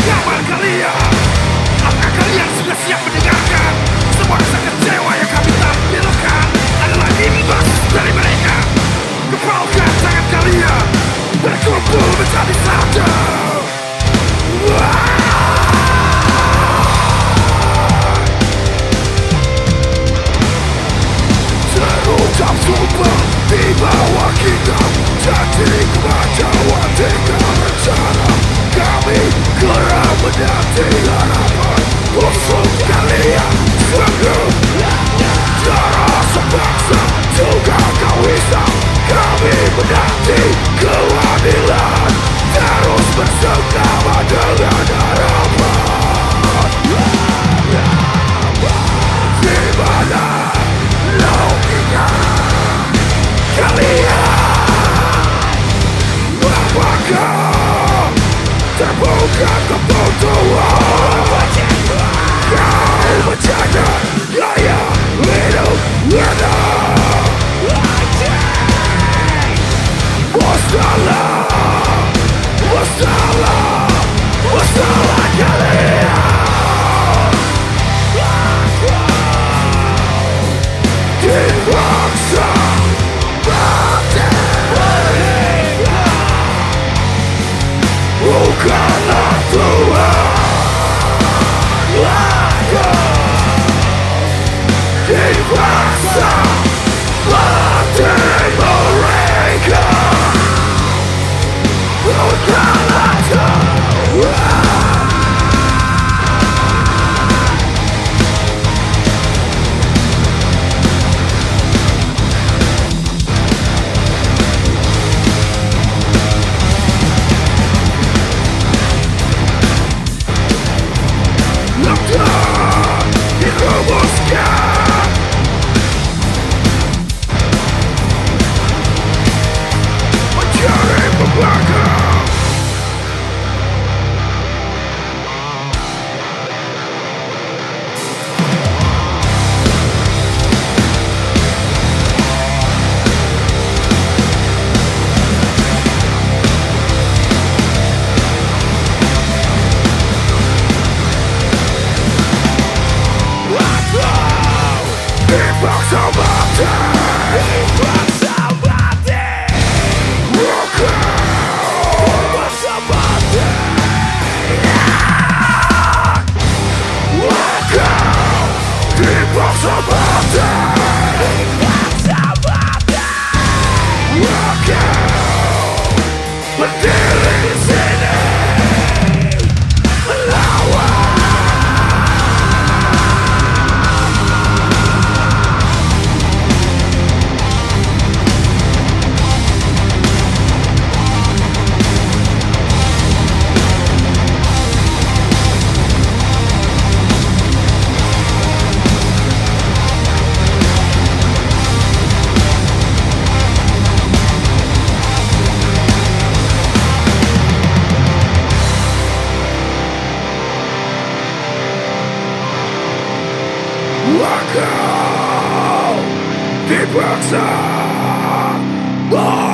Kabar kalian, apakah kalian sudah siap mendengarkan? Semua rasa kecewa yang kami tampilkan adalah imbas dari mereka. Kepalkan tangan kalian, berkumpul menjadi satu. Terucap sumpah di bawah kita, jadi kemacauan tinggal rencana. Kami gerak menanti harapan musuh kalian sungguh. Darah sebangsa juga kau hisap. Kami menanti keadilan, terus bersama dengan harapan. Di mana logika kalian? Apakah terbuka kebutuhan? Kau menjaga gaya hidup kita. Masalah kalian dipaksa mati. Bukanlah Tuhan, dipaksa mati mereka. Bukanlah Tuhan. Dirumuskan mencari pembangkang. Dipaksa mati. Dipaksa mati. Dipaksa mati. Dipaksa mati. Dipaksa mati. Berdiri di sini melawan. Kau dipaksa.